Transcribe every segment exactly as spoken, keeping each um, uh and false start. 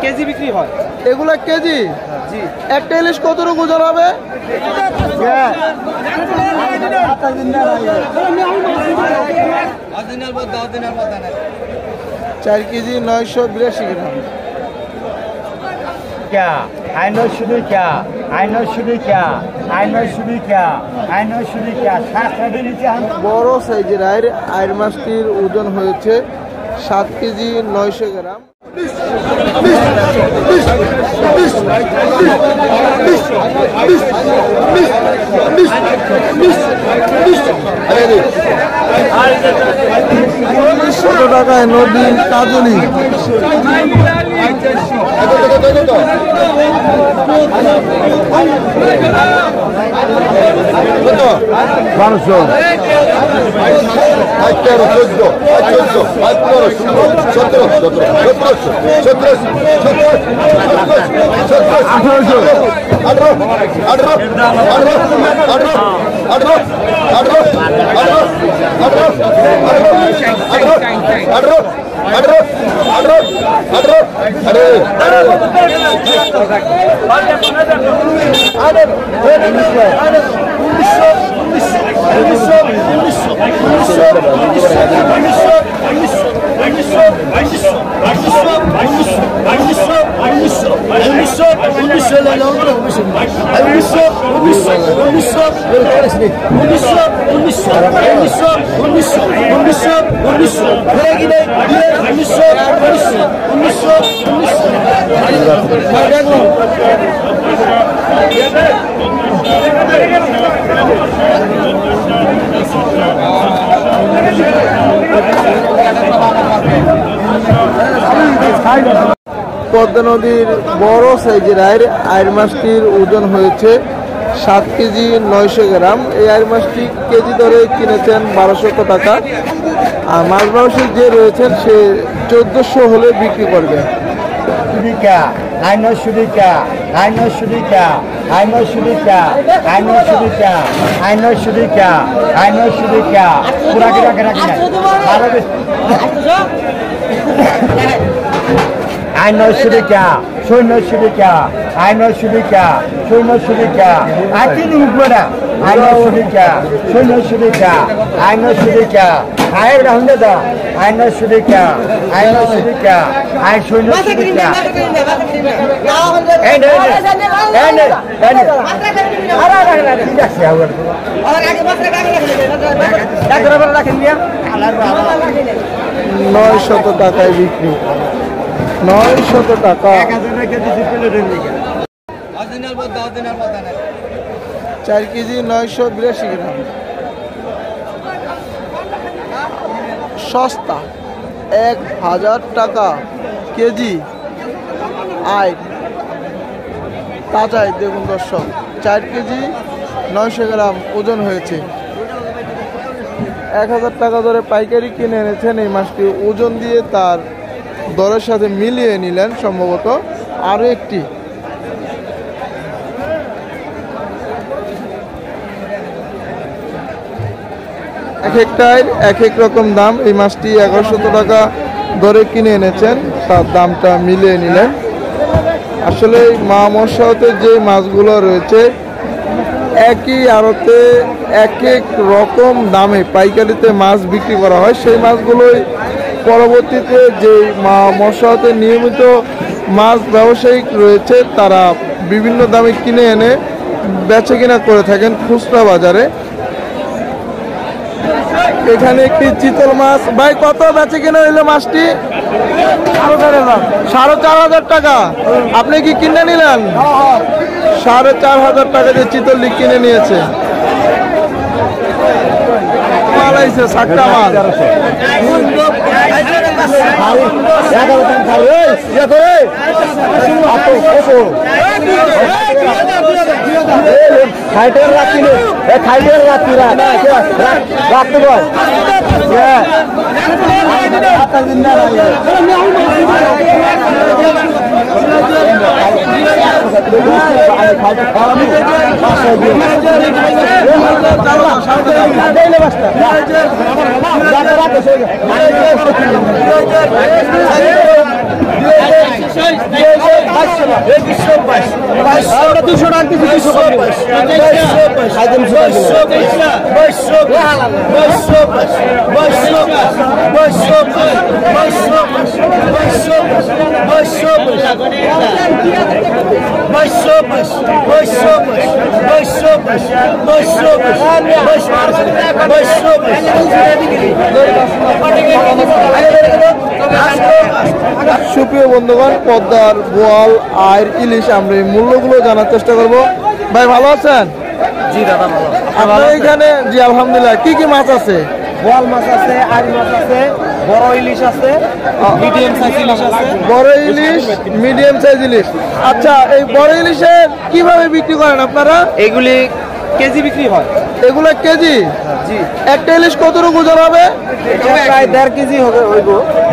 KG বিক্রি হয়। এগুলো কেজি? জি। একটা ইলিশ কতটুকু ওজন হবে? চার কেজি নয়শো বিরাশি গ্রাম। क्या आइनो शुरू क्या आइनो शुरू क्या आइनो शुरू क्या आइनो शुरू क्या বড় সাইজের আয়ের আয়ের মাছটির ওজন হয়েছে সাত কেজি নয়শো গ্রাম। শত টাকায় নদীর কাজলি বারোশো তেরো চোদ্দ চোদ্দ পনেরো সতেরো সতেরো সতেরোশো সতেরোশো আঠারোশো আঠারো আঠারো আঠারো আঠারো আঠারো আঠারো আঠারো আঠারো আঠারো আঠারো আঠারো আঠারো আঠারো আরে পদ্মা নদীর বড় সাইজের আয়ের আয়ের মাছটির ওজন হয়েছে সাত কেজি নয়শো গ্রাম। এই আয়ের মাছটি কেজি দরে কিনেছেন বারোশো টাকা, আর মাছ ব্যবসায়ী যে রয়েছেন সে চোদ্দশো হলে বিক্রি করবে। आइनो शुरू क्या आइनो शुरू क्या आइनो शुरू क्या आइनो शुरू क्या आइनो शुरू क्या आइनो शुरू क्या पूरा गिरा गिरा गिरा आइनो शुरू क्या शून्य शुरू क्या आइनो शुरू क्या शून्य शुरू क्या आती नहीं ऊपर आइनो शुरू क्या शून्य शुरू क्या आइनो शुरू क्या आए रहने दो आइनो शुरू क्या आइनो शुरू क्या आइ शून्य शुरू क्या एंड एंड एंड अरे अरे अरे क्या किया हुआ और आगे बस लगा के क्या बराबर रख लिया নয় শত টাকায় বিক্রি। নয় শত টাকা। চার কেজি নয়শো বিরাশি গ্রাম। সস্তা এক হাজার টাকা কেজি আয়। তাজাই দেখুন দর্শক, চার কেজি নয়শো গ্রাম ওজন হয়েছে। এক হাজার টাকা ধরে পাইকারি কিনে এনেছেন এই মাছটি, ওজন দিয়ে তার দরের সাথে মিলিয়ে নিলেন সম্ভবত। আরও একটি এক একটাই এক এক রকম দাম। এই মাছটি এগারোশো টাকা ধরে কিনে এনেছেন, তার দামটা মিলিয়ে নিলেন। আসলে মা মৎস্যতে যে মাছগুলো রয়েছে একই আড়তে এক এক রকম দামে পাইকারিতে মাছ বিক্রি করা হয়। সেই মাছগুলোই পরবর্তীতে যে মা মৎস্যতে নিয়মিত মাছ ব্যবসায়িক রয়েছে তারা বিভিন্ন দামে কিনে এনে বেচে কিনা করে থাকেন খুচরা বাজারে। এখানে একটি চিতল মাছ, ভাই কত বেচে কিনা হইলো মাছটি? সাড়ে চার হাজার টাকা। আপনি কি কিনে নিলেন? সাড়ে চার হাজার টাকা দিয়ে চিতলটি কিনে নিয়েছে। মাল আইছে সাতটা মাল। খাইটের রাখি খাইটের রাখি রাখতে বল সাড়ে দুশো টাকা কিছু দুশো সুপ্রিয় বন্ধুগণ, পদ্মার বোয়াল আর ইলিশ আমরা এই মূল্যগুলো জানার চেষ্টা করব। ভাই ভালো আছেন? জি দাদা ভালো। আপনার এখানে জি আলহামদুলিল্লাহ, কি কি মাছ আছে? বোয়াল মাছ আছে, আড়ি মাছ আছে, বড় ইলিশ আছে, মিডিয়াম সাইজ ইলিশ আছে। বড় ইলিশ, মিডিয়াম সাইজ ইলিশ। আচ্ছা, এই বড় ইলিশের কিভাবে বিক্রি করেন আপনারা? এগুলি কেজি বিক্রি হয়। এগুলো কেজি? জি। একটা ইলিশ কতটুকু ওজন হবে? প্রায় দেড় কেজি হবে হইব।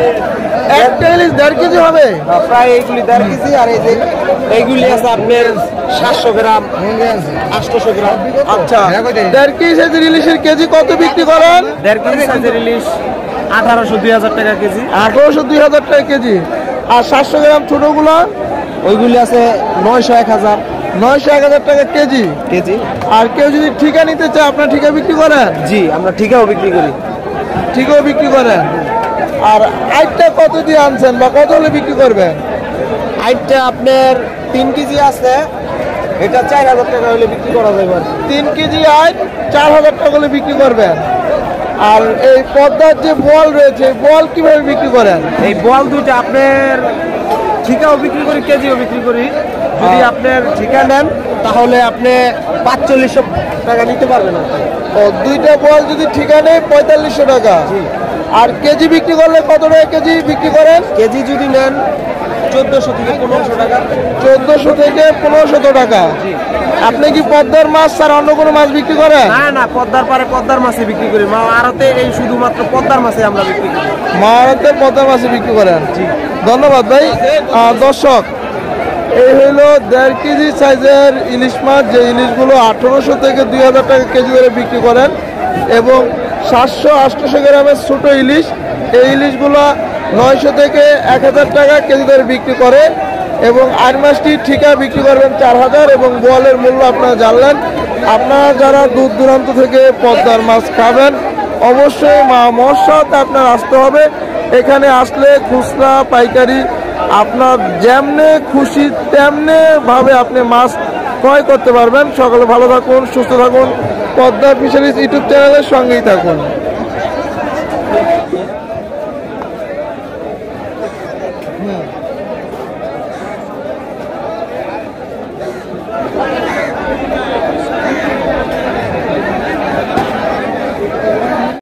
একটা ইলিশ দেড় কেজি হবে? প্রায় এইগুলি দেড় কেজি। আর এই যে এইগুলি আছে আপনার সাতশো গ্রাম, আটশো গ্রাম। আচ্ছা, দেড় কেজি সাইজের ইলিশের কেজি কত বিক্রি করেন? দেড় কেজি সাইজের ইলিশ আঠারোশো দুই হাজার টাকা কেজি। আঠারোশো দুই হাজার টাকা কেজি। আর সাতশো গ্রাম ছোটগুলো? ওইগুলি আছে নয়শো এক হাজার। নয়শো এক হাজার টাকা কেজি কেজি। আর কেউ যদি ঠিকা নিতে চায়, আপনার ঠিকা বিক্রি করেন? জি, আমরা ঠিকাও বিক্রি করি। ঠিকাও বিক্রি করেন। আর আইটটা কত দিয়ে আনছেন বা কত হলে বিক্রি করবেন? আইটটা আপনার তিন কেজি আছে, এটা চার হাজার টাকা হলে বিক্রি করা যাবে। তিন কেজি আইট চার হাজার টাকা হলে বিক্রি করবেন। আর এই পদ্মার যে বোয়াল রয়েছে, বোয়াল কিভাবে বিক্রি করেন? এই বোয়াল দুইটা আপনার ঠিকাও বিক্রি করি, কেজিও বিক্রি করি। যদি আপনার ঠিকা নেন তাহলে আপনি পাঁচচল্লিশশো টাকা নিতে পারবেন। ও, দুইটা বোয়াল যদি ঠিকা নেই পঁয়তাল্লিশশো টাকা। আর কেজি বিক্রি করলে কত টাকা কেজি বিক্রি করেন? কেজি যদি নেন চোদ্দশো থেকে পনেরোশো টাকা। চোদ্দশো থেকে পনেরোশো টাকা। আপনি কি পদ্মার মাছ ছাড়া অন্য কোনো মাছ বিক্রি করেন? না না, পদ্মার পারে পদ্মার মাছে বিক্রি করি। মা আড়তে এই শুধুমাত্র পদ্মার মাছে আমরা বিক্রি করি। মারাতে পদ্মার মাছে বিক্রি করেন। ধন্যবাদ ভাই। আহ, দর্শক, এই হইলো দেড় কেজি সাইজের ইলিশ মাছ, যে ইলিশগুলো আঠারোশো থেকে দুই হাজার টাকা কেজি ধরে বিক্রি করেন। এবং সাতশো আটশোশো গ্রামের ছোটো ইলিশ, এই ইলিশগুলো নয়শো থেকে এক হাজার টাকা কেজি ধরে বিক্রি করে। এবং আর মাছটি ঠিকা বিক্রি করবেন চার হাজার। এবং বোয়ালের মূল্য আপনারা জানলেন। আপনারা যারা দূর দূরান্ত থেকে পদ্মার মাছ খাবেন, অবশ্যই মা মহোৎসবতে আপনার আসতে হবে। এখানে আসলে খুচরা পাইকারি আপনার যেমনে খুশি তেমনি ভাবে আপনি মাছ ক্রয় করতে পারবেন। সকলে ভালো থাকুন, সুস্থ থাকুন, পদ্মা ফিশারিজ ইউটিউব চ্যানেলের সঙ্গেই থাকুন।